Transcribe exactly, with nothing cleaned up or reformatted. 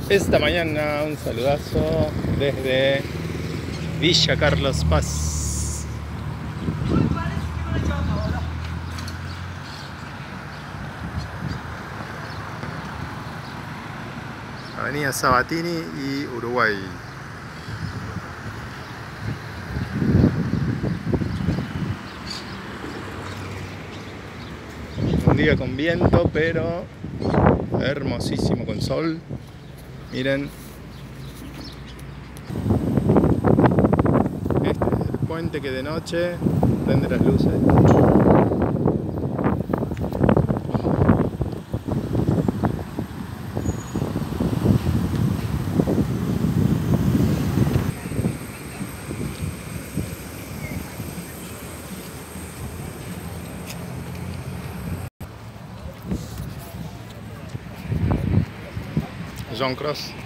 Esta mañana un saludazo desde Villa Carlos Paz. Avenida Sabatini y Uruguay. Un día con viento, pero hermosísimo con sol. Miren. Este es el puente que de noche prende las luces. John Cross.